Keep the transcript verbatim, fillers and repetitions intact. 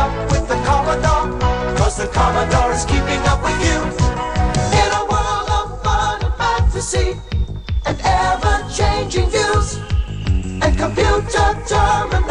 up with the Commodore, 'cause the Commodore is keeping up with you. In a world of fun and fantasy, and ever-changing views, and computer terminology,